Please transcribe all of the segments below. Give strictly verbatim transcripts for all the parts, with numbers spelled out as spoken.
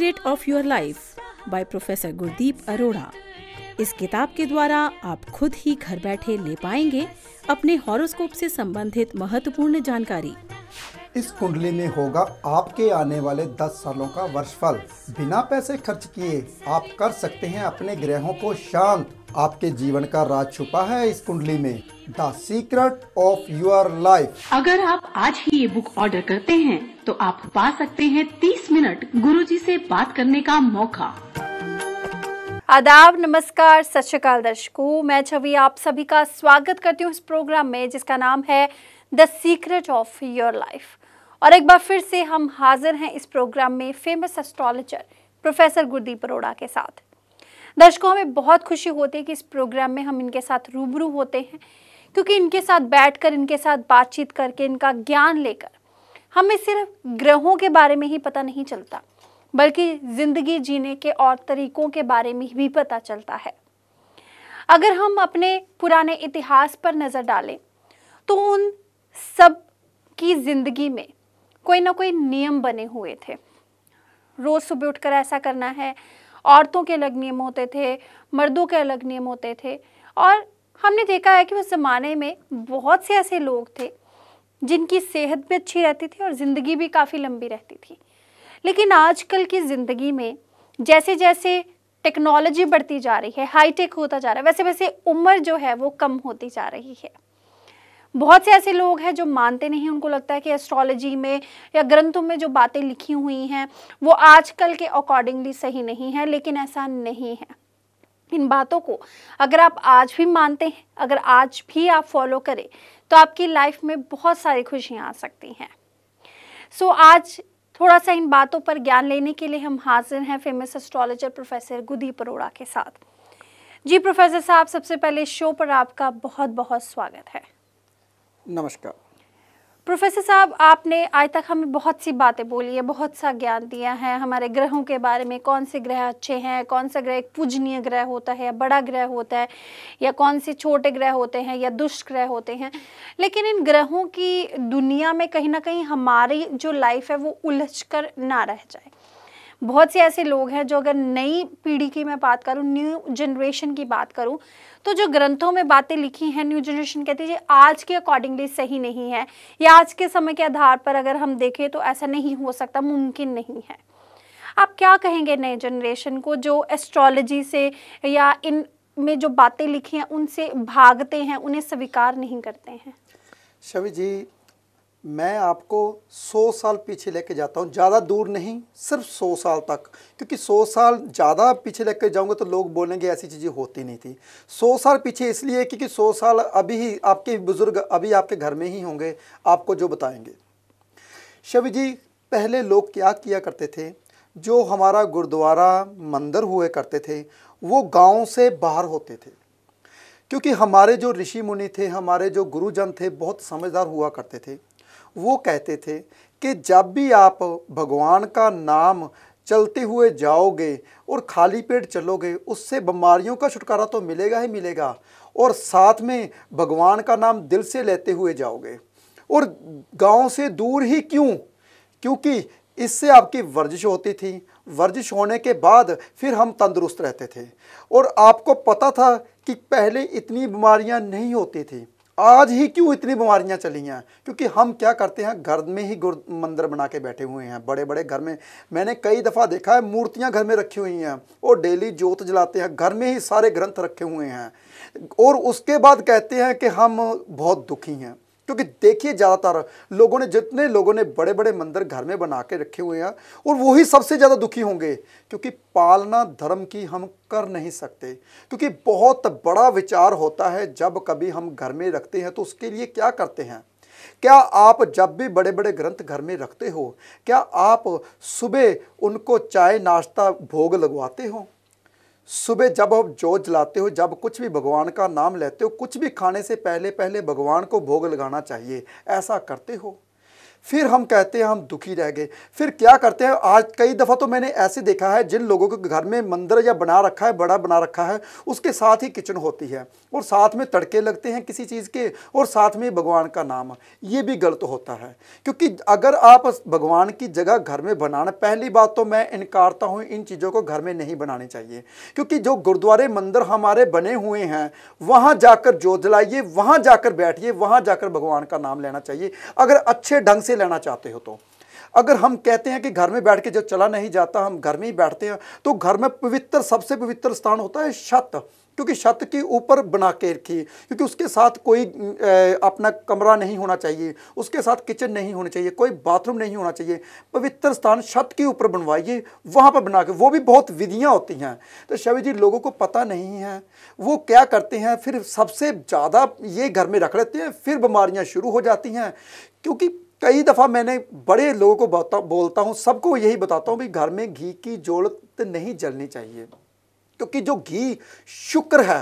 Secret of your life by professor Gurdeep Arora. इस किताब के द्वारा आप खुद ही घर बैठे ले पाएंगे अपने हॉरोस्कोप से संबंधित महत्वपूर्ण जानकारी। इस कुंडली में होगा आपके आने वाले दस सालों का वर्षफल। बिना पैसे खर्च किए आप कर सकते हैं अपने ग्रहों को शांत। आपके जीवन का राज छुपा है इस कुंडली में। The secret of your life. अगर आप आज ही ये बुक ऑर्डर करते हैं तो आप पा सकते हैं तीस मिनट गुरुजी से बात करने का मौका। आदाब, नमस्कार, सत श्री अकाल दर्शकों, मैं छवि आप सभी का स्वागत करती हूँ इस प्रोग्राम में जिसका नाम है the secret of your life. और एक बार फिर से हम हाजिर हैं इस प्रोग्राम में famous astrologer professor Gurdeep Arora के साथ। दर्शकों, हमें बहुत खुशी होती है कि इस प्रोग्राम में हम इनके साथ रूबरू होते हैं, क्योंकि इनके साथ बैठकर, इनके साथ बातचीत करके, इनका ज्ञान लेकर हमें सिर्फ ग्रहों के बारे में ही पता नहीं चलता, बल्कि जिंदगी जीने के और तरीकों के बारे में भी पता चलता है। अगर हम अपने पुराने इतिहास पर नज़र डालें तो उन सब की जिंदगी में कोई ना कोई नियम बने हुए थे। रोज़ सुबह उठकर ऐसा करना है। औरतों के अलग नियम होते थे, मर्दों के अलग नियम होते थे। और हमने देखा है कि उस ज़माने में बहुत से ऐसे लोग थे जिनकी सेहत भी अच्छी रहती थी और ज़िंदगी भी काफ़ी लंबी रहती थी। लेकिन आजकल की ज़िंदगी में जैसे जैसे टेक्नोलॉजी बढ़ती जा रही है, हाईटेक होता जा रहा है, वैसे वैसे उम्र जो है वो कम होती जा रही है। बहुत से ऐसे लोग हैं जो मानते नहीं, उनको लगता है कि एस्ट्रोलॉजी में या ग्रंथों में जो बातें लिखी हुई हैं वो आजकल के अकॉर्डिंगली सही नहीं है, लेकिन ऐसा नहीं है। इन बातों को अगर आप आज भी मानते हैं, अगर आज भी आप फॉलो करें तो आपकी लाइफ में बहुत सारी खुशियाँ आ सकती हैं। सो आज थोड़ा सा इन बातों पर ज्ञान लेने के लिए हम हाजिर हैं famous astrologer professor Gurdeep Arora के साथ। जी प्रोफेसर साहब, सबसे पहले शो पर आपका बहुत बहुत स्वागत है। नमस्कार प्रोफेसर साहब, आपने आज तक हमें बहुत सी बातें बोली है, बहुत सा ज्ञान दिया है हमारे ग्रहों के बारे में, कौन से ग्रह अच्छे हैं, कौन सा ग्रह एक पूजनीय ग्रह होता है या बड़ा ग्रह होता है, या कौन से छोटे ग्रह होते हैं या दुष्ट ग्रह होते हैं। लेकिन इन ग्रहों की दुनिया में कहीं ना कहीं हमारी जो लाइफ है वो उलझ कर ना रह जाए। बहुत से ऐसे लोग हैं जो, अगर नई पीढ़ी की मैं बात करूं, न्यू जनरेशन की बात करूं, तो जो ग्रंथों में बातें लिखी हैं न्यू जनरेशन कहती है आज के अकॉर्डिंगली सही नहीं है, या आज के समय के आधार पर अगर हम देखें तो ऐसा नहीं हो सकता, मुमकिन नहीं है। आप क्या कहेंगे नए जनरेशन को जो एस्ट्रोलॉजी से या इन में जो बातें लिखी हैं उनसे भागते हैं, उन्हें स्वीकार नहीं करते हैं? शवि जी, मैं आपको सौ साल पीछे लेके जाता हूँ, ज़्यादा दूर नहीं, सिर्फ सौ साल तक। क्योंकि सौ साल ज़्यादा पीछे लेके जाऊँगा तो लोग बोलेंगे ऐसी चीज़ें होती नहीं थी। सौ साल पीछे इसलिए क्योंकि सौ साल अभी ही आपके बुज़ुर्ग अभी आपके घर में ही होंगे, आपको जो बताएंगे। शवि जी, पहले लोग क्या किया करते थे, जो हमारा गुरुद्वारा मंदिर हुए करते थे वो गाँव से बाहर होते थे। क्योंकि हमारे जो ऋषि मुनि थे, हमारे जो गुरुजन थे, बहुत समझदार हुआ करते थे। वो कहते थे कि जब भी आप भगवान का नाम चलते हुए जाओगे और खाली पेट चलोगे, उससे बीमारियों का छुटकारा तो मिलेगा ही मिलेगा, और साथ में भगवान का नाम दिल से लेते हुए जाओगे। और गांव से दूर ही क्यों? क्योंकि इससे आपकी वर्जिश होती थी, वर्जिश होने के बाद फिर हम तंदुरुस्त रहते थे। और आपको पता था कि पहले इतनी बीमारियां नहीं होती थी, आज ही क्यों इतनी बीमारियां चली हैं? क्योंकि हम क्या करते हैं, घर में ही गुरु मंदिर बना के बैठे हुए हैं, बड़े बड़े घर में। मैंने कई दफ़ा देखा है मूर्तियां घर में रखी हुई हैं और डेली जोत जलाते हैं, घर में ही सारे ग्रंथ रखे हुए हैं, और उसके बाद कहते हैं कि हम बहुत दुखी हैं। क्योंकि देखिए, ज़्यादातर लोगों ने, जितने लोगों ने बड़े बड़े मंदिर घर में बना के रखे हुए हैं, और वही सबसे ज़्यादा दुखी होंगे, क्योंकि पालना धर्म की हम कर नहीं सकते। क्योंकि बहुत बड़ा विचार होता है, जब कभी हम घर में रखते हैं तो उसके लिए क्या करते हैं। क्या आप जब भी बड़े बड़े ग्रंथ घर में रखते हो, क्या आप सुबह उनको चाय नाश्ता भोग लगवाते हो? सुबह जब आप जोत जलाते हो, जब कुछ भी भगवान का नाम लेते हो, कुछ भी खाने से पहले पहले भगवान को भोग लगाना चाहिए, ऐसा करते हो? फिर हम कहते हैं हम दुखी रह गए। फिर क्या करते हैं, आज कई दफ़ा तो मैंने ऐसे देखा है जिन लोगों के घर में मंदिर या बना रखा है, बड़ा बना रखा है, उसके साथ ही किचन होती है और साथ में तड़के लगते हैं किसी चीज़ के और साथ में भगवान का नाम। ये भी गलत होता है, क्योंकि अगर आप भगवान की जगह घर में बनाना, पहली बात तो मैं इनकारता हूँ इन चीज़ों को घर में नहीं बनानी चाहिए, क्योंकि जो गुरुद्वारे मंदिर हमारे बने हुए हैं वहाँ जाकर जोत जलाइए, वहाँ जाकर बैठिए, वहाँ जाकर भगवान का नाम लेना चाहिए अगर अच्छे ढंग से लेना चाहते हो तो। अगर हम कहते हैं कि घर में बैठ के जो चला नहीं जाता, हम घर में ही बैठते हैं, तो घर में पवित्र, सबसे पवित्र स्थान होता है छत, क्योंकि छत के ऊपर बना के रखिए, क्योंकि उसके साथ कोई ए, अपना कमरा नहीं होना चाहिए, उसके साथ किचन नहीं होनी चाहिए, कोई बाथरूम नहीं होना चाहिए। पवित्र स्थान छत के ऊपर बनवाइए, वहाँ पर बना के, वो भी बहुत विधियाँ होती हैं। तो शवि जी लोगों को पता नहीं है, वो क्या करते हैं, फिर सबसे ज़्यादा ये घर में रख लेते हैं, फिर बीमारियाँ शुरू हो जाती हैं। क्योंकि कई दफ़ा मैंने बड़े लोगों को बता बोलता हूँ, सबको यही बताता हूँ भी घर में घी की जोत नहीं जलनी चाहिए, क्योंकि जो घी शुक्र है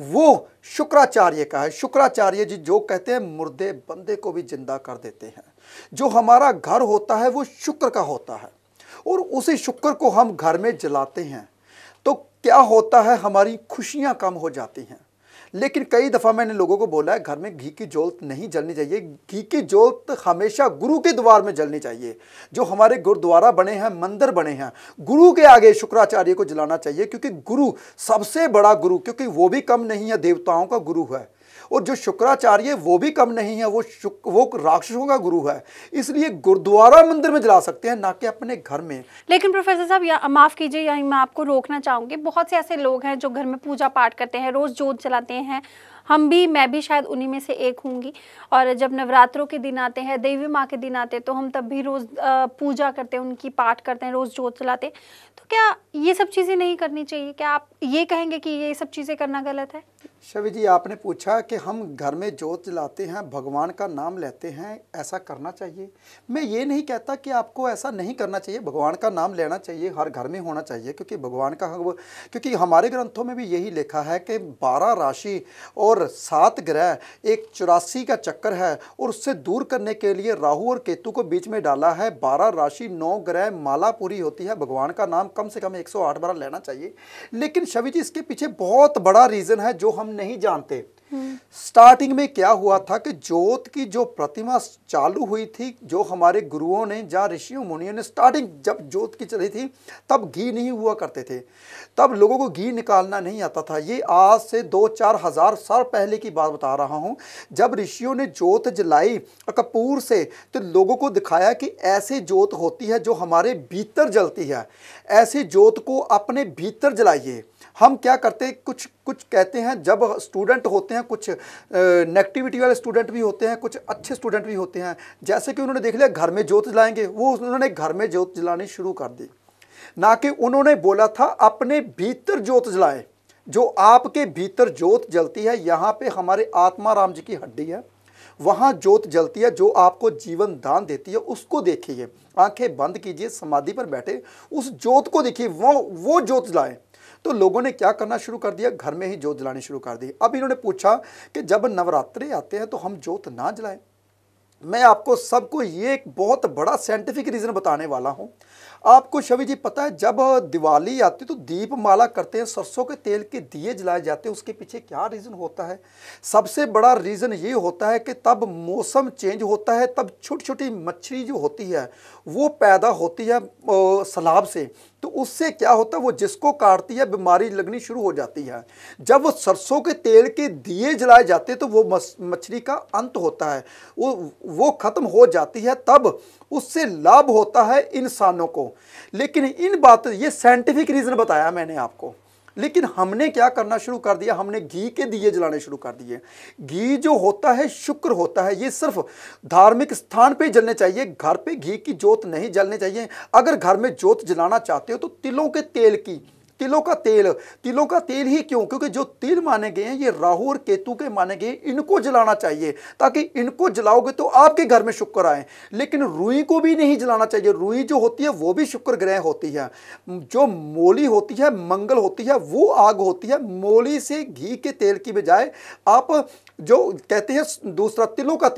वो शुक्राचार्य का है। शुक्राचार्य जी जो कहते हैं मुर्दे बंदे को भी जिंदा कर देते हैं। जो हमारा घर होता है वो शुक्र का होता है, और उसी शुक्र को हम घर में जलाते हैं तो क्या होता है, हमारी खुशियाँ कम हो जाती हैं। लेकिन कई दफ़ा मैंने लोगों को बोला है घर में घी की जोत नहीं जलनी चाहिए। घी की जोत हमेशा गुरु के द्वार में जलनी चाहिए। जो हमारे गुरुद्वारा बने हैं, मंदिर बने हैं, गुरु के आगे शुक्राचार्य को जलाना चाहिए, क्योंकि गुरु सबसे बड़ा गुरु, क्योंकि वो भी कम नहीं है, देवताओं का गुरु है। और जो शुक्राचार्य वो भी कम नहीं है, वो शुक वो राक्षसों का गुरु है। इसलिए गुरुद्वारा मंदिर में जला सकते हैं, ना कि अपने घर में। लेकिन प्रोफेसर साहब माफ़ कीजिए, यहीं मैं आपको रोकना चाहूँगी। बहुत से ऐसे लोग हैं जो घर में पूजा पाठ करते हैं, रोज़ जोत जलाते हैं। हम भी, मैं भी शायद उन्हीं में से एक होंगी। और जब नवरात्रों के दिन आते हैं, देवी माँ के दिन आते हैं, तो हम तब भी रोज़ पूजा करते हैं, उनकी पाठ करते हैं, रोज़ जोत जलाते हैं। तो क्या ये सब चीज़ें नहीं करनी चाहिए? क्या आप ये कहेंगे कि ये सब चीज़ें करना गलत है? शवि जी आपने पूछा कि हम घर में जोत जलाते हैं, भगवान का नाम लेते हैं, ऐसा करना चाहिए। मैं ये नहीं कहता कि आपको ऐसा नहीं करना चाहिए, भगवान का नाम लेना चाहिए, हर घर में होना चाहिए, क्योंकि भगवान का, क्योंकि हमारे ग्रंथों में भी यही लिखा है कि बारह राशि और सात ग्रह एक चौरासी का चक्कर है, और उससे दूर करने के लिए राहु और केतु को बीच में डाला है। बारह राशि, नौ ग्रह, माला पूरी होती है। भगवान का नाम कम से कम एक सौ आठ बार लेना चाहिए। लेकिन शवि जी इसके पीछे बहुत बड़ा रीज़न है जो हम नहीं जानते। स्टार्टिंग में क्या हुआ था कि जोत की जो प्रतिमा चालू हुई थी, जो हमारे गुरुओं ने, जहाँ ऋषियों मुनियों ने स्टार्टिंग जब जोत की चली थी, तब घी नहीं हुआ करते थे, तब लोगों को घी निकालना नहीं आता था। ये आज से दो चार हजार साल पहले की बात बता रहा हूँ। जब ऋषियों ने जोत जलाई कपूर से, तो लोगों को दिखाया कि ऐसे जोत होती है जो हमारे भीतर जलती है, ऐसी जोत को अपने भीतर जलाइए। हम क्या करते हैं, कुछ कुछ कहते हैं, जब स्टूडेंट होते हैं, कुछ नेगेटिविटी वाले स्टूडेंट भी होते हैं, कुछ अच्छे स्टूडेंट भी होते हैं। जैसे कि उन्होंने देख लिया घर में जोत जलाएंगे, वो उन्होंने घर में जोत जलानी शुरू कर दी, ना कि उन्होंने बोला था अपने भीतर जोत जलाएं। जो आपके भीतर जोत जलती है, यहाँ पे हमारे आत्मा राम जी की हड्डी है, वहाँ जोत जलती है जो आपको जीवन दान देती है, उसको देखिए। आंखें बंद कीजिए, समाधि पर बैठे उस जोत को देखिए, वो वो जोत जलाएं। तो लोगों ने क्या करना शुरू कर दिया, घर में ही जोत जलानी शुरू कर दी। अब इन्होंने पूछा कि जब नवरात्रे आते हैं तो हम जोत ना जलाएं। मैं आपको सबको ये एक बहुत बड़ा साइंटिफिक रीज़न बताने वाला हूँ। आपको शवि जी पता है, जब दिवाली आती तो दीप माला करते हैं, सरसों के तेल के दिए जलाए जाते हैं। उसके पीछे क्या रीज़न होता है? सबसे बड़ा रीज़न ये होता है कि तब मौसम चेंज होता है, तब छोटी छोटी मछली जो होती है वो पैदा होती है सैलाब से। तो उससे क्या होता है, वो जिसको काटती है बीमारी लगनी शुरू हो जाती है। जब वो सरसों के तेल के दिए जलाए जाते हैं तो वो मछली का अंत होता है, वो वो खत्म हो जाती है, तब उससे लाभ होता है इंसानों को। लेकिन इन बात, ये साइंटिफिक रीज़न बताया मैंने आपको। लेकिन हमने क्या करना शुरू कर दिया, हमने घी के दिए जलाने शुरू कर दिए। घी जो होता है शुक्र होता है, ये सिर्फ धार्मिक स्थान पे जलने चाहिए, घर पे घी की जोत नहीं जलने चाहिए। अगर घर में जोत जलाना चाहते हो तो तिलों के तेल की, तिलों का तेल, तिलों का तेल ही क्यों, क्योंकि जो तिल माने गए हैं ये राहु और केतु के माने गए, इनको जलाना चाहिए, ताकि इनको जलाओगे तो आपके घर में शुक्र आए। लेकिन रुई को भी नहीं जलाना चाहिए। रुई जो होती है वो भी शुक्र ग्रह होती है। जो मोली होती है, मंगल होती है, वो आग होती है। मोली से घी के तेल की बजाय आप जो कहते हैं दूसरा तिलों का तेल,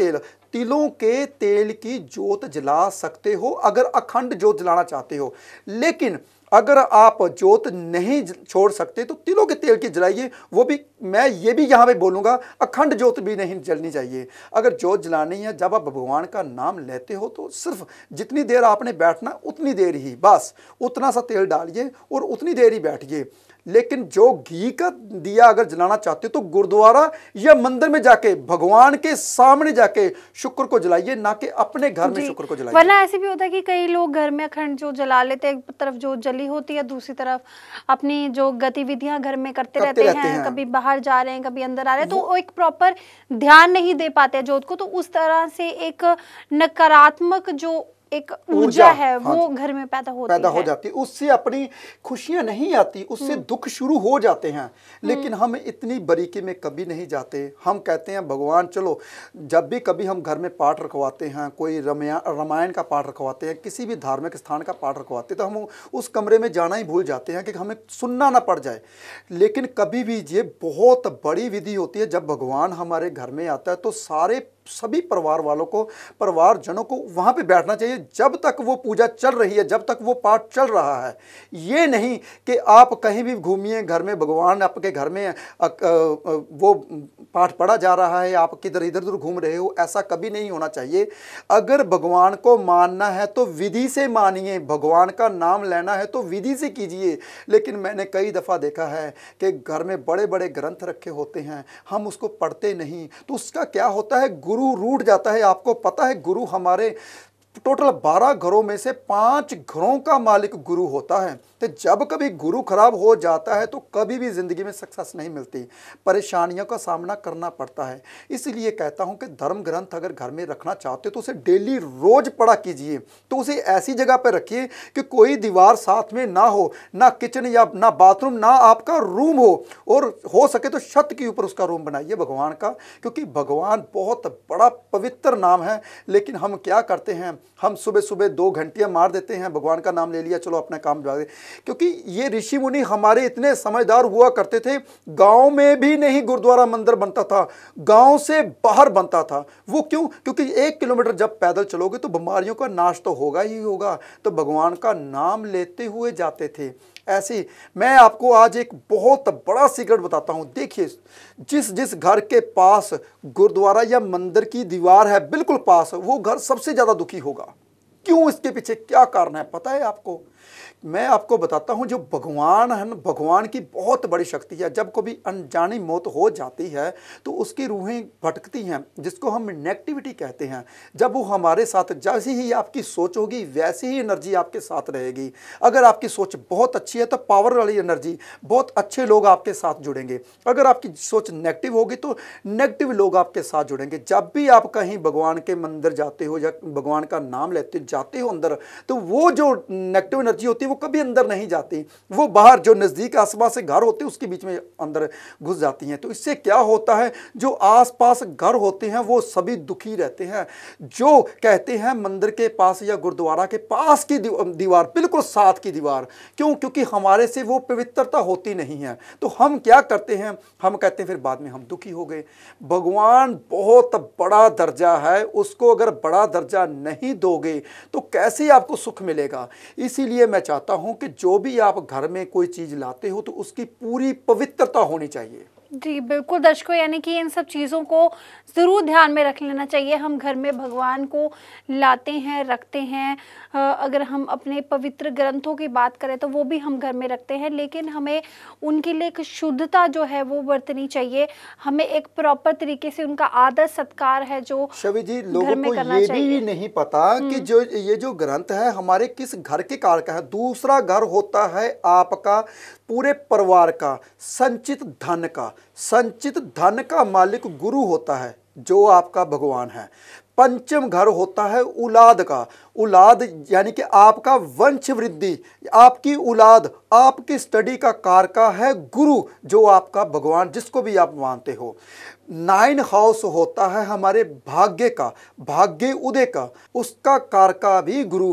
तिलों के तेल की जोत जला सकते हो अगर अखंड जोत जलाना चाहते हो। लेकिन अगर आप जोत नहीं छोड़ सकते तो तिलों के तेल की जलाइए, वो भी मैं ये भी यहाँ पे बोलूँगा अखंड जोत भी नहीं जलनी चाहिए। अगर जोत जलानी है, जब आप भगवान का नाम लेते हो तो सिर्फ जितनी देर आपने बैठना उतनी देर ही, बस उतना सा तेल डालिए और उतनी देर ही बैठिए। लेकिन जो घी का दिया अगर जलाना चाहते हो तो गुरुद्वारा या मंदिर में जाके भगवान के सामने जाके शुक्र को जलाइए, ना कि अपने घर में शुक्र को जलाइए। वरना ऐसे भी होता है कि कई लोग घर में अखंड जो जला लेते हैं, एक तरफ जो जली होती है, दूसरी तरफ अपनी जो गतिविधियां घर में करते, करते रहते, रहते हैं, हैं। कभी बाहर जा रहे हैं, कभी अंदर आ रहे हैं, तो वो एक प्रॉपर ध्यान नहीं दे पाते जोत को, तो उस तरह से एक नकारात्मक जो एक ऊर्जा है वो हाँ घर में पैदा होती पैदा है। हो जाती है। उससे अपनी खुशियां नहीं आती, उससे दुख शुरू हो जाते हैं। लेकिन हम इतनी बारीकी में कभी नहीं जाते। हम कहते हैं भगवान, चलो जब भी कभी हम घर में पाठ रखवाते हैं, कोई रामायण का पाठ रखवाते हैं, किसी भी धार्मिक स्थान का पाठ रखवाते हैं, तो हम उस कमरे में जाना ही भूल जाते हैं कि हमें सुनना ना पड़ जाए। लेकिन कभी भी ये बहुत बड़ी विधि होती है, जब भगवान हमारे घर में आता है तो सारे सभी परिवार वालों को, परिवारजनों को वहाँ पे बैठना चाहिए जब तक वो पूजा चल रही है, जब तक वो पाठ चल रहा है। ये नहीं कि आप कहीं भी घूमिए, घर में भगवान आपके घर में आ, आ, आ, वो पाठ पढ़ा जा रहा है, आप किधर इधर उधर घूम रहे हो, ऐसा कभी नहीं होना चाहिए। अगर भगवान को मानना है तो विधि से मानिए, भगवान का नाम लेना है तो विधि से कीजिए। लेकिन मैंने कई दफ़ा देखा है कि घर में बड़े बड़े ग्रंथ रखे होते हैं, हम उसको पढ़ते नहीं, तो उसका क्या होता है, गुरु रूठ जाता है। आपको पता है गुरु हमारे टोटल बारह घरों में से पांच घरों का मालिक गुरु होता है। तो जब कभी गुरु खराब हो जाता है तो कभी भी जिंदगी में सक्सेस नहीं मिलती, परेशानियों का सामना करना पड़ता है। इसलिए कहता हूं कि धर्म ग्रंथ अगर घर में रखना चाहते हो तो उसे डेली रोज पढ़ा कीजिए। तो उसे ऐसी जगह पर रखिए कि कोई दीवार साथ में ना हो, ना किचन या ना बाथरूम, ना आपका रूम हो, और हो सके तो छत के ऊपर उसका रूम बनाइए भगवान का, क्योंकि भगवान बहुत बड़ा पवित्र नाम है। लेकिन हम क्या करते हैं, हम सुबह सुबह दो घंटियां मार देते हैं, भगवान का नाम ले लिया, चलो अपना काम जा। क्योंकि ये ऋषि मुनि हमारे इतने समझदार हुआ करते थे, गांव में भी नहीं गुरुद्वारा मंदिर बनता था, गांव से बाहर बनता था। वो क्यों? क्योंकि एक किलोमीटर जब पैदल चलोगे तो बीमारियों का नाश तो होगा ही होगा, तो भगवान का नाम लेते हुए जाते थे। ऐसे मैं आपको आज एक बहुत बड़ा सीक्रेट बताता हूं। देखिए, जिस जिस घर के पास गुरुद्वारा या मंदिर की दीवार है बिल्कुल पास, वो घर सबसे ज्यादा दुखी होगा। क्यों? इसके पीछे क्या कारण है पता है आपको? मैं आपको बताता हूं। जो भगवान है ना, भगवान की बहुत बड़ी शक्ति है। जब कभी अनजानी मौत हो जाती है तो उसकी रूहें भटकती हैं, जिसको हम नेगेटिविटी कहते हैं। जब वो हमारे साथ, जैसी ही आपकी सोच होगी वैसी ही एनर्जी आपके साथ रहेगी। अगर आपकी सोच बहुत अच्छी है तो पावर वाली एनर्जी, बहुत अच्छे लोग आपके साथ जुड़ेंगे। अगर आपकी सोच नेगेटिव होगी तो नेगेटिव लोग आपके साथ जुड़ेंगे। जब भी आप कहीं भगवान के मंदिर जाते हो या भगवान का नाम लेते जाते हो अंदर, तो वो जो नेगेटिव एनर्जी होती है वो कभी अंदर नहीं जाती, वो बाहर जो नजदीक आसपास से घर होते हैं उसके बीच में अंदर घुस जाती हैं। तो इससे क्या होता है, जो आसपास घर होते हैं वो सभी दुखी रहते हैं। जो कहते हैं मंदिर के पास या गुरुद्वारा के पास की दीवार, बिल्कुल साथ की दीवार, क्यों? क्योंकि हमारे से वो पवित्रता होती नहीं है। तो हम क्या करते हैं, हम कहते हैं फिर बाद में हम दुखी हो गए। भगवान बहुत बड़ा दर्जा है, उसको अगर बड़ा दर्जा नहीं दोगे तो कैसे आपको सुख मिलेगा? इसीलिए मैं चाहता हूं कि जो भी आप घर में कोई चीज लाते हो तो उसकी पूरी पवित्रता होनी चाहिए। जी बिल्कुल दर्शकों, यानी कि इन सब चीज़ों को ज़रूर ध्यान में रख लेना चाहिए। हम घर में भगवान को लाते हैं, रखते हैं। अगर हम अपने पवित्र ग्रंथों की बात करें तो वो भी हम घर में रखते हैं, लेकिन हमें उनके लिए एक शुद्धता जो है वो बरतनी चाहिए। हमें एक प्रॉपर तरीके से उनका आदर सत्कार है जो शवि जी, लोगों को ये भी नहीं पता कि जो ये जो ग्रंथ है हमारे किस घर के कार का है। दूसरा घर होता है आपका पूरे परिवार का, संचित धन का। संचित धन का मालिक गुरु होता है जो आपका भगवान है। पंचम घर होता है औलाद का। औलाद यानी कि आपका वंश वृद्धि, आपकी औलाद, आपकी स्टडी का कारका है गुरु, जो आपका भगवान, जिसको भी आप मानते हो। नाइन हाउस होता है हमारे भाग्य का, भाग्य उदय का, उसका कारका भी गुरु है।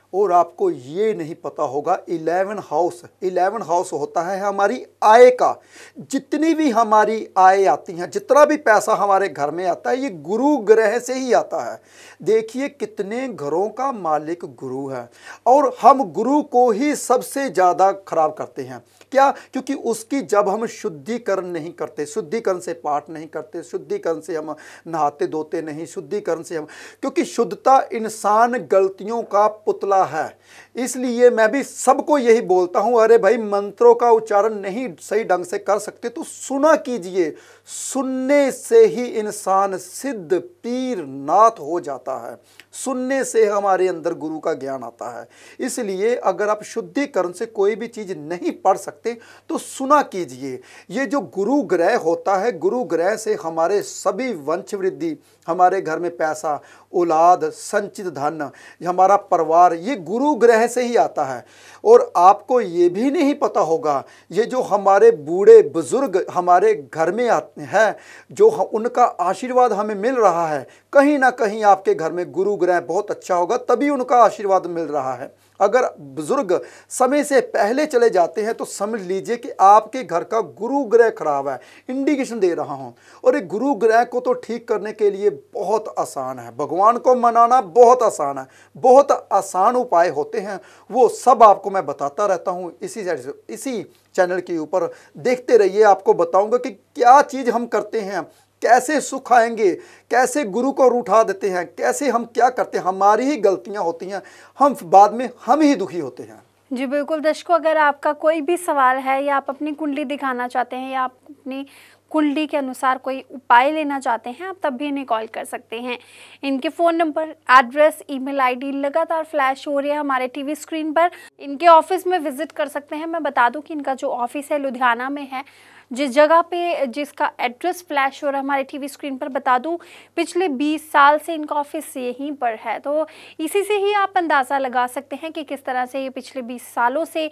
और आपको ये नहीं पता होगा इलेवन हाउस इलेवन हाउस होता है हमारी आय का। जितनी भी हमारी आय आती है, जितना भी पैसा हमारे घर में आता है, ये गुरु ग्रह से ही आता है। देखिए कितने घरों का मालिक गुरु है और हम गुरु को ही सबसे ज़्यादा खराब करते हैं। क्या? क्योंकि उसकी जब हम शुद्धिकरण नहीं करते, शुद्धिकरण से पाठ नहीं करते, शुद्धिकरण से हम नहाते धोते नहीं, शुद्धिकरण से हम, क्योंकि शुद्धता इंसान गलतियों का पुतला है। इसलिए मैं भी सबको यही बोलता हूं, अरे भाई मंत्रों का उच्चारण नहीं सही ढंग से कर सकते तो सुना कीजिए। सुनने से ही इंसान सिद्ध पीर नाथ हो जाता है, सुनने से हमारे अंदर गुरु का ज्ञान आता है। इसलिए अगर आप शुद्धिकरण से कोई भी चीज़ नहीं पढ़ सकते तो सुना कीजिए। ये जो गुरु ग्रह होता है, गुरु ग्रह से हमारे सभी वंश वृद्धि, हमारे घर में पैसा, औलाद, संचित धन, हमारा परिवार, ये गुरु ग्रह से ही आता है। और आपको ये भी नहीं पता होगा, ये जो हमारे बूढ़े बुजुर्ग हमारे घर में आते हैं, जो उनका आशीर्वाद हमें मिल रहा है, कहीं ना कहीं आपके घर में गुरु ग्रह बहुत अच्छा होगा, तभी उनका आशीर्वाद मिल रहा है। अगर बुजुर्ग समय से पहले चले जाते हैं तो समझ लीजिए कि आपके घर का गुरु ग्रह खराब है, इंडिकेशन दे रहा हूं। और एक गुरु ग्रह को तो ठीक करने के लिए बहुत आसान है, भगवान को मनाना बहुत आसान है, बहुत आसान उपाय होते हैं, वो सब आपको मैं बताता रहता हूं इसी इसी चैनल के ऊपर। देखते रहिए, आपको बताऊंगा कि क्या चीज़ हम करते हैं, कैसे सुख आएंगे, कैसे गुरु को रूठा देते हैं, कैसे हम क्या करते हैं, हमारी ही गलतियां होती हैं, हम बाद में हम ही दुखी होते हैं। जी बिल्कुल दर्शकों, अगर आपका कोई भी सवाल है या आप अपनी कुंडली दिखाना चाहते हैं या आप अपनी कुंडली के अनुसार कोई उपाय लेना चाहते हैं, आप तब भी इन्हें कॉल कर सकते हैं। इनके phone number, address, email ID लगातार फ्लैश हो रही है हमारे टीवी स्क्रीन पर। इनके ऑफिस में विजिट कर सकते हैं। मैं बता दूं कि इनका जो ऑफिस है लुधियाना में है। जिस जगह पे जिसका एड्रेस फ्लैश हो रहा है हमारे टीवी स्क्रीन पर, बता दूं पिछले बीस साल से इनका ऑफिस यहीं पर है। तो इसी से ही आप अंदाज़ा लगा सकते हैं कि किस तरह से ये पिछले बीस सालों से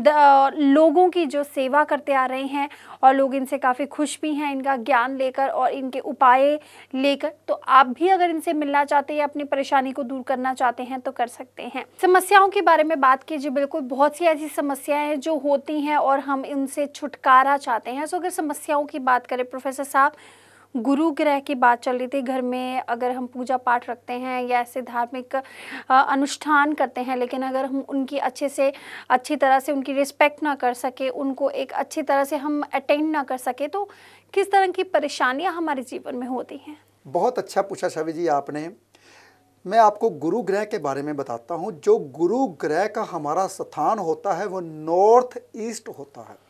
लोगों की जो सेवा करते आ रहे हैं और लोग इनसे काफ़ी खुश भी हैं इनका ज्ञान लेकर और इनके उपाय लेकर। तो आप भी अगर इनसे मिलना चाहते हैं या अपनी परेशानी को दूर करना चाहते हैं तो कर सकते हैं। समस्याओं के बारे में बात कीजिए, बिल्कुल बहुत सी ऐसी समस्याएं हैं जो होती हैं और हम इनसे छुटकारा चाहते हैं। सो अगर समस्याओं की बात करें प्रोफेसर साहब, गुरु ग्रह की बात चल रही थी, घर में अगर हम पूजा पाठ रखते हैं या ऐसे धार्मिक अनुष्ठान करते हैं, लेकिन अगर हम उनकी अच्छे से अच्छी तरह से उनकी रिस्पेक्ट ना कर सके, उनको एक अच्छी तरह से हम अटेंड ना कर सके, तो किस तरह की परेशानियां हमारे जीवन में होती हैं? बहुत अच्छा पूछा छवि जी आपने। मैं आपको गुरु ग्रह के बारे में बताता हूँ। जो गुरु ग्रह का हमारा स्थान होता है वो नॉर्थ ईस्ट होता है।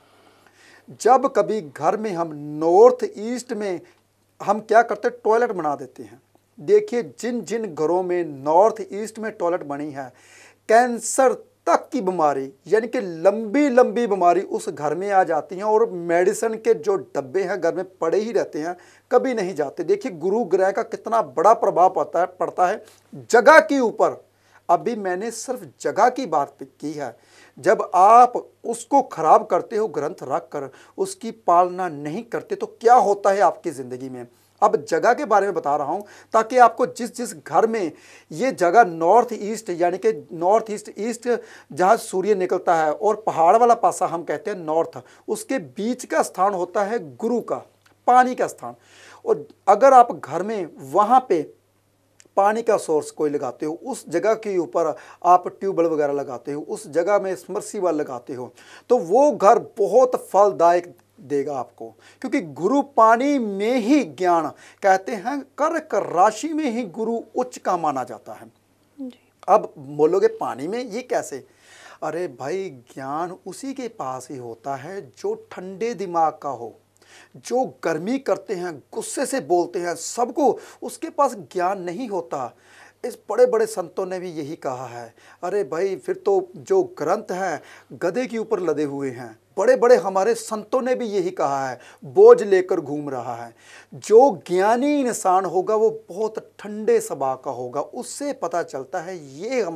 जब कभी घर में हम नॉर्थ ईस्ट में हम क्या करते हैं, टॉयलेट बना देते हैं। देखिए जिन जिन घरों में नॉर्थ ईस्ट में टॉयलेट बनी है, कैंसर तक की बीमारी यानी कि लंबी लंबी बीमारी उस घर में आ जाती हैं और मेडिसिन के जो डब्बे हैं घर में पड़े ही रहते हैं, कभी नहीं जाते। देखिए गुरु ग्रह का कितना बड़ा प्रभाव पड़ता है पड़ता है जगह के ऊपर। अभी मैंने सिर्फ जगह की बात की है। जब आप उसको खराब करते हो ग्रंथ रख कर, उसकी पालना नहीं करते, तो क्या होता है आपकी ज़िंदगी में। अब जगह के बारे में बता रहा हूं ताकि आपको जिस जिस घर में ये जगह नॉर्थ ईस्ट यानी कि नॉर्थ ईस्ट ईस्ट जहां सूर्य निकलता है और पहाड़ वाला पासा हम कहते हैं नॉर्थ, उसके बीच का स्थान होता है गुरु का, पानी का स्थान। और अगर आप घर में वहां पे पानी का सोर्स कोई लगाते हो, उस जगह के ऊपर आप ट्यूबवेल वगैरह लगाते हो, उस जगह में समरसीबल लगाते हो, तो वो घर बहुत फलदायक देगा आपको। क्योंकि गुरु पानी में ही ज्ञान, कहते हैं कर्क राशि में ही गुरु उच्च का माना जाता है। अब बोलोगे पानी में, ये कैसे? अरे भाई ज्ञान उसी के पास ही होता है जो ठंडे दिमाग का हो, जो गर्मी करते हैं, गुस्से से बोलते हैं सबको, उसके पास ज्ञान नहीं होता। इस बड़े बड़े संतों ने भी यही कहा है। अरे भाई फिर तो जो ग्रंथ हैं गधे के ऊपर लदे हुए हैं। बड़े बड़े हमारे संतों ने भी यही कहा है, बोझ लेकर घूम रहा है। जो ज्ञानी इंसान होगा वो बहुत ठंडे स्वभाव का होगा। उससे पता चलता है ये हम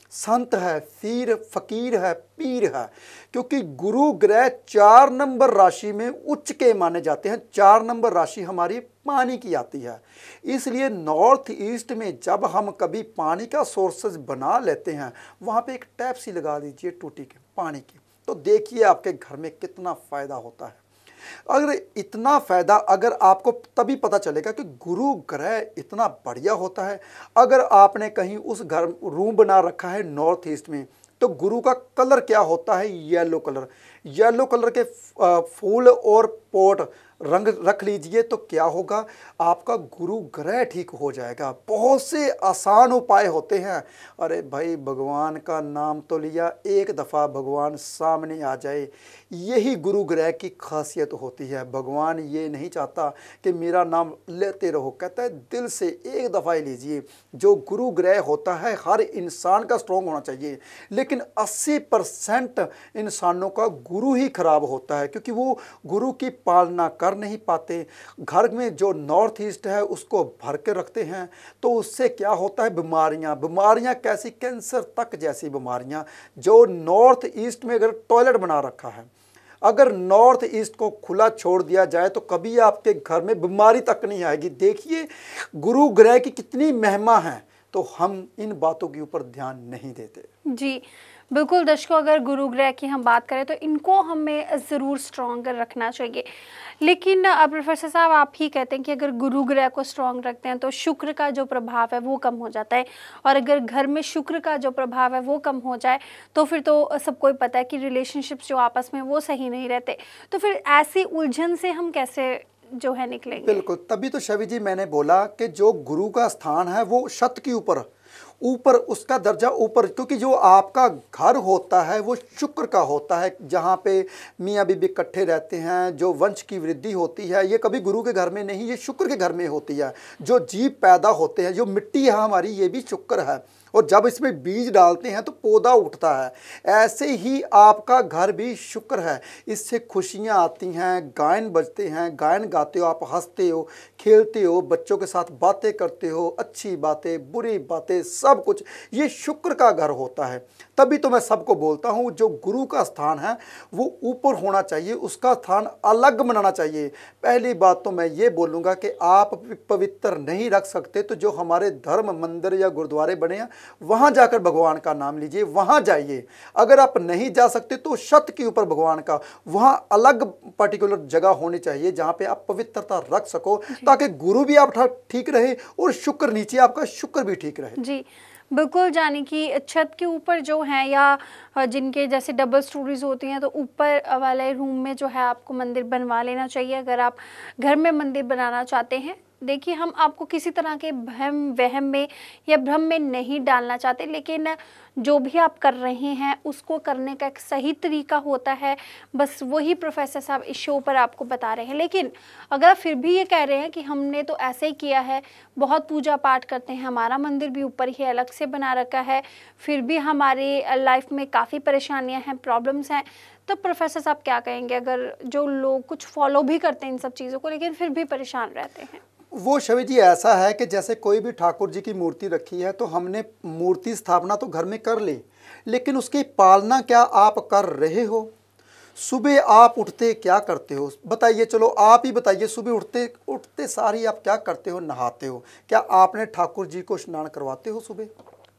संत है, फिर फकीर है, पीर है, क्योंकि गुरु ग्रह चार नंबर राशि में उच्च के माने जाते हैं। चार नंबर राशि हमारी पानी की आती है, इसलिए नॉर्थ ईस्ट में जब हम कभी पानी का सोर्सेज बना लेते हैं, वहाँ पे एक टैप सी लगा दीजिए टूटी के पानी की, तो देखिए आपके घर में कितना फ़ायदा होता है। अगर इतना फ़ायदा अगर आपको तभी पता चलेगा कि गुरु ग्रह इतना बढ़िया होता है। अगर आपने कहीं उस घर रूम बना रखा है नॉर्थ ईस्ट में, तो गुरु का कलर क्या होता है? Yellow colour. येलो कलर के फूल और पोट रंग रख लीजिए, तो क्या होगा? आपका गुरु ग्रह ठीक हो जाएगा। बहुत से आसान उपाय होते हैं। अरे भाई, भगवान का नाम तो लिया, एक दफ़ा भगवान सामने आ जाए, यही गुरु ग्रह की खासियत होती है। भगवान ये नहीं चाहता कि मेरा नाम लेते रहो, कहता है दिल से एक दफ़ा ही लीजिए। जो गुरु ग्रह होता है हर इंसान का स्ट्रॉन्ग होना चाहिए, लेकिन अस्सी परसेंट इंसानों का गुरु ही खराब होता है, क्योंकि वो गुरु की पालना कर नहीं पाते। घर में जो नॉर्थ ईस्ट है उसको भर के रखते हैं, तो उससे क्या होता है? बीमारियां। बीमारियां कैसी? कैंसर तक जैसी बीमारियां। जो नॉर्थ ईस्ट में अगर टॉयलेट बना रखा है, अगर नॉर्थ ईस्ट को खुला छोड़ दिया जाए, तो कभी आपके घर में बीमारी तक नहीं आएगी। देखिए गुरु ग्रह की कितनी महिमा है, तो हम इन बातों के ऊपर ध्यान नहीं देते। जी बिल्कुल दर्शकों, अगर गुरु ग्रह की हम बात करें तो इनको हमें ज़रूर स्ट्रॉन्ग रखना चाहिए। लेकिन अब प्रोफेसर साहब आप ही कहते हैं कि अगर गुरु ग्रह को स्ट्रॉन्ग रखते हैं तो शुक्र का जो प्रभाव है वो कम हो जाता है, और अगर घर में शुक्र का जो प्रभाव है वो कम हो जाए तो फिर तो सबको ही पता है कि रिलेशनशिप्स जो आपस में वो सही नहीं रहते। तो फिर ऐसी उलझन से हम कैसे जो है निकलेंगे? बिल्कुल, तभी तो शवि जी मैंने बोला कि जो गुरु का स्थान है वो छत के ऊपर ऊपर उसका दर्जा ऊपर, क्योंकि जो आपका घर होता है वो शुक्र का होता है, जहाँ पे मियाँ बीबी इकट्ठे रहते हैं, जो वंश की वृद्धि होती है, ये कभी गुरु के घर में नहीं, ये शुक्र के घर में होती है। जो जीव पैदा होते हैं, जो मिट्टी है हमारी, ये भी शुक्र है, और जब इसमें बीज डालते हैं तो पौधा उठता है। ऐसे ही आपका घर भी शुक्र है, इससे खुशियाँ आती हैं, गायन बजते हैं, गायन गाते हो, आप हंसते हो, खेलते हो, बच्चों के साथ बातें करते हो, अच्छी बातें बुरी बातें सब कुछ, ये शुक्र का घर होता है। तभी तो मैं सबको बोलता हूँ जो गुरु का स्थान है वो ऊपर होना चाहिए, उसका स्थान अलग बनाना चाहिए। पहली बात तो मैं ये बोलूँगा कि आप पवित्र नहीं रख सकते तो जो हमारे धर्म मंदिर या गुरुद्वारे बने हैं वहाँ जाकर भगवान का नाम लीजिए, वहाँ जाइए। अगर आप नहीं जा सकते तो छत के ऊपर भगवान का वहाँ अलग पर्टिकुलर जगह होनी चाहिए जहाँ पे आप पवित्रता रख सको, ताकि गुरु भी आप ठीक रहे और शुक्र नीचे आपका शुक्र भी ठीक रहे। जी बिल्कुल, यानी कि छत के ऊपर जो हैं या जिनके जैसे डबल स्टोरीज होती हैं तो ऊपर वाले रूम में जो है आपको मंदिर बनवा लेना चाहिए अगर आप घर में मंदिर बनाना चाहते हैं। देखिए हम आपको किसी तरह के भ्रम वहम में या भ्रम में नहीं डालना चाहते, लेकिन जो भी आप कर रहे हैं उसको करने का एक सही तरीका होता है, बस वही प्रोफेसर साहब इस शो पर आपको बता रहे हैं। लेकिन अगर आप फिर भी ये कह रहे हैं कि हमने तो ऐसे ही किया है, बहुत पूजा पाठ करते हैं, हमारा मंदिर भी ऊपर ही अलग से बना रखा है, फिर भी हमारी लाइफ में काफ़ी परेशानियाँ हैं, प्रॉब्लम्स हैं, तो प्रोफेसर साहब क्या कहेंगे अगर जो लोग कुछ फॉलो भी करते हैं इन सब चीज़ों को लेकिन फिर भी परेशान रहते हैं? वो शवि जी ऐसा है कि जैसे कोई भी ठाकुर जी की मूर्ति रखी है तो हमने मूर्ति स्थापना तो घर में कर ली, लेकिन उसकी पालना क्या आप कर रहे हो? सुबह आप उठते क्या करते हो बताइए? चलो आप ही बताइए, सुबह उठते उठते सारी आप क्या करते हो? नहाते हो? क्या आपने ठाकुर जी को स्नान करवाते हो? सुबह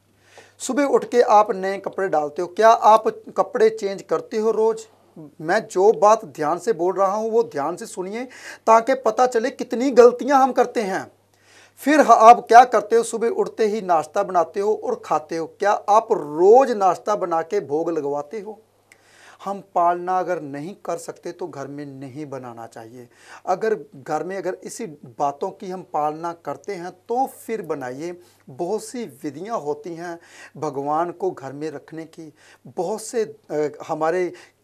सुबह उठ के आप नए कपड़े डालते हो? क्या आप कपड़े चेंज करते हो रोज़? मैं जो बात ध्यान से बोल रहा हूँ वो ध्यान से सुनिए ताकि पता चले कितनी गलतियाँ हम करते हैं। फिर आप क्या करते हो? सुबह उठते ही नाश्ता बनाते हो और खाते हो। क्या आप रोज़ नाश्ता बना के भोग लगवाते हो? हम पालना अगर नहीं कर सकते तो घर में नहीं बनाना चाहिए। अगर घर में अगर इसी बातों की हम पालना करते हैं तो फिर बनाइए। बहुत सी विधियां होती हैं भगवान को घर में रखने की, बहुत से आ, हमारे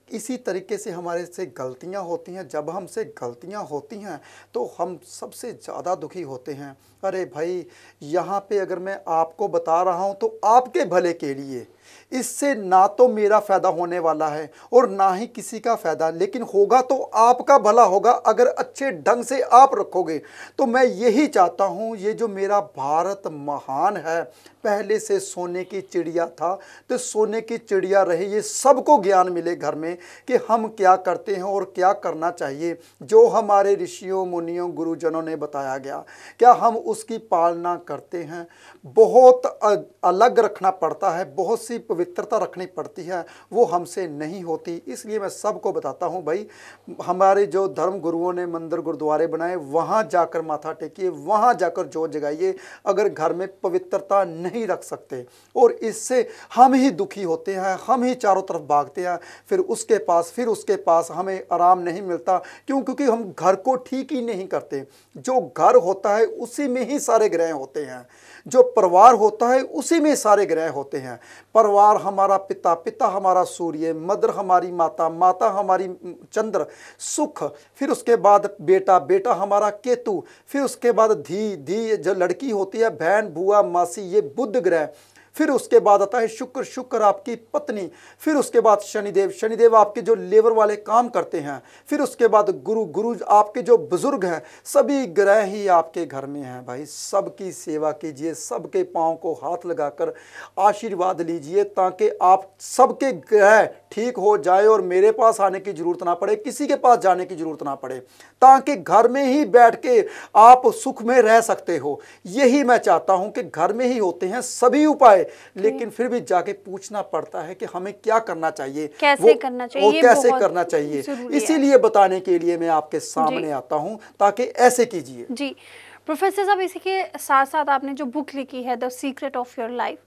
इसी तरीके से हमारे से गलतियां होती हैं। जब हमसे गलतियां होती हैं तो हम सबसे ज़्यादा दुखी होते हैं। अरे भाई, यहाँ पे अगर मैं आपको बता रहा हूँ तो आपके भले के लिए, इससे ना तो मेरा फ़ायदा होने वाला है और ना ही किसी का फ़ायदा, लेकिन होगा तो आपका भला होगा अगर अच्छे ढंग से आप रखोगे। तो मैं यही चाहता हूँ, ये जो मेरा भारत महान है, पहले से सोने की चिड़िया था तो सोने की चिड़िया रहे, ये सबको ज्ञान मिले घर में कि हम क्या करते हैं और क्या करना चाहिए। जो हमारे ऋषियों मुनियों गुरुजनों ने बताया गया, क्या हम उसकी पालना करते हैं? बहुत अलग रखना पड़ता है, बहुत सी पवित्रता रखनी पड़ती है, वो हमसे नहीं होती। इसलिए मैं सबको बताता हूँ भाई, हमारे जो धर्म गुरुओं ने मंदिर गुरुद्वारे बनाए, वहाँ जाकर माथा टेकिए, वहाँ जाकर जोत जगाइए। अगर घर में पवित्रता नहीं रख सकते और इससे हम ही दुखी होते हैं, हम ही चारों तरफ भागते हैं, फिर उसके पास फिर उसके पास हमें आराम नहीं मिलता। क्यों? क्योंकि हम घर को ठीक ही नहीं करते। जो घर होता है उसी में ही सारे ग्रह होते हैं, जो परिवार होता है उसी में सारे ग्रह होते हैं। परिवार हमारा पिता, पिता हमारा सूर्य, मदर हमारी माता, माता हमारी चंद्र, सुख, फिर उसके बाद बेटा, बेटा हमारा केतु, फिर उसके बाद धी, धी जो लड़की होती है बहन, बुआ, मासी, ये बुध ग्रह, फिर उसके बाद आता है शुक्र, शुक्र आपकी पत्नी, फिर उसके बाद शनिदेव, शनिदेव आपके जो लेबर वाले काम करते हैं, फिर उसके बाद गुरु, गुरु आपके जो बुजुर्ग हैं। सभी ग्रह ही आपके घर में हैं भाई। सबकी सेवा कीजिए, सबके पांव को हाथ लगाकर आशीर्वाद लीजिए ताकि आप सबके ग्रह ठीक हो जाए और मेरे पास आने की जरूरत ना पड़े, किसी के पास जाने की जरूरत ना पड़े, ताकि घर में ही बैठ के आप सुख में रह सकते हो। यही मैं चाहता हूं कि घर में ही होते हैं सभी उपाय, लेकिन फिर भी जाके पूछना पड़ता है कि हमें क्या करना चाहिए, कैसे करना चाहिए, वो कैसे करना चाहिए। इसीलिए बताने के लिए मैं आपके सामने आता हूं ताकि ऐसे कीजिए। जी प्रोफेसर साहब, इसी के साथ साथ आपने जो बुक लिखी है the secret of your life,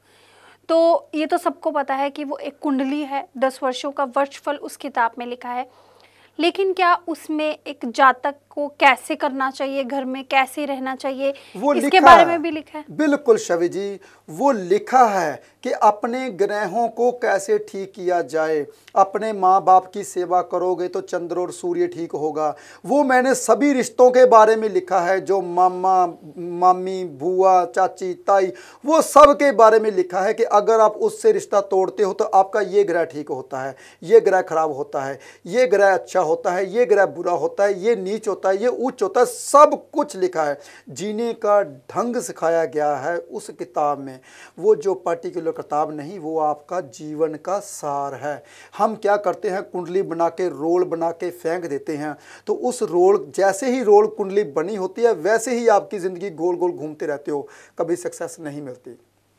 तो ये तो सबको पता है कि वो एक कुंडली है, दस वर्षों का वर्षफल उस किताब में लिखा है, लेकिन क्या उसमें एक जातक को कैसे करना चाहिए, घर में कैसे रहना चाहिए, वो इसके बारे में भी लिखा है? बिल्कुल शवि जी, वो लिखा है कि अपने ग्रहों को कैसे ठीक किया जाए। अपने माँ बाप की सेवा करोगे तो चंद्र और सूर्य ठीक होगा। वो मैंने सभी रिश्तों के बारे में लिखा है, जो मामा, मामी, बुआ, चाची, ताई, वो सब के बारे में लिखा है कि अगर आप उससे रिश्ता तोड़ते हो तो आपका ये ग्रह ठीक होता है, ये ग्रह खराब होता है, ये ग्रह अच्छा होता है, ये ग्रह बुरा होता है, ये नीच होता है, ये उच्च होता है। सब कुछ लिखा है, जीने का ढंग सिखाया गया है उस किताब में। वो जो पर्टिकुलर किताब नहीं, वो आपका जीवन का सार है। हम क्या करते हैं, कुंडली बना के, रोल बना के फेंक देते हैं, तो उस रोल, जैसे ही रोल कुंडली बनी होती है वैसे ही आपकी ज़िंदगी गोल गोल घूमते रहते हो, कभी सक्सेस नहीं मिलती।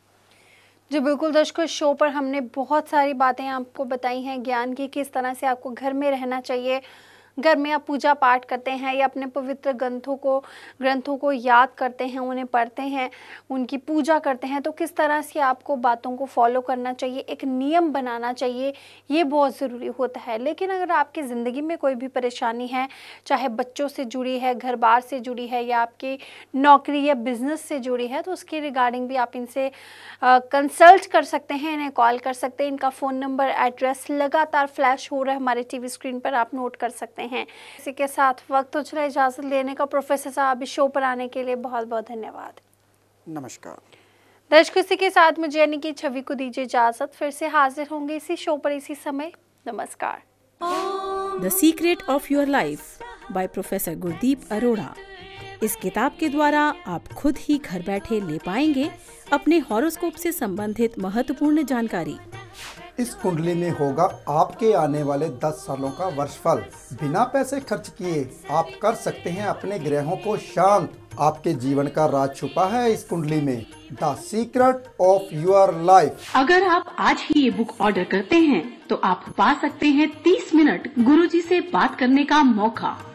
जी बिल्कुल दर्शकों, शो पर हमने बहुत सारी बातें आपको बताई हैं ज्ञान की, किस तरह से आपको घर में रहना चाहिए, घर में आप पूजा पाठ करते हैं या अपने पवित्र ग्रंथों को ग्रंथों को याद करते हैं, उन्हें पढ़ते हैं, उनकी पूजा करते हैं, तो किस तरह से आपको बातों को फॉलो करना चाहिए, एक नियम बनाना चाहिए, ये बहुत ज़रूरी होता है। लेकिन अगर आपकी ज़िंदगी में कोई भी परेशानी है, चाहे बच्चों से जुड़ी है, घर बार से जुड़ी है या आपकी नौकरी या बिजनेस से जुड़ी है, तो उसके रिगार्डिंग भी आप इनसे कंसल्ट कर सकते हैं, इन्हें कॉल कर सकते हैं। इनका फ़ोन नंबर, एड्रेस लगातार फ्लैश हो रहा है हमारे टीवी स्क्रीन पर, आप नोट कर सकते हैं। इसी के साथ वक्त हो चला इजाज़त लेने का। प्रोफेसर साहब इस शो पर आने के लिए बहुत बहुत धन्यवाद। नमस्कार दर्शकों, इसी के साथ मुझे यानी कि छवि को दीजिए इजाज़त। फिर से हाजिर होंगे इसी शो पर इसी समय। नमस्कार। The secret of your life by professor Gurdeep Arora. इस किताब के द्वारा आप खुद ही घर बैठे ले पाएंगे अपने हॉरोस्कोप से संबंधित महत्वपूर्ण जानकारी। इस कुंडली में होगा आपके आने वाले दस सालों का वर्षफल। बिना पैसे खर्च किए आप कर सकते हैं अपने ग्रहों को शांत। आपके जीवन का राज छुपा है इस कुंडली में। The secret of your life. अगर आप आज ही ये बुक ऑर्डर करते हैं तो आप पा सकते हैं तीस मिनट गुरुजी से बात करने का मौका।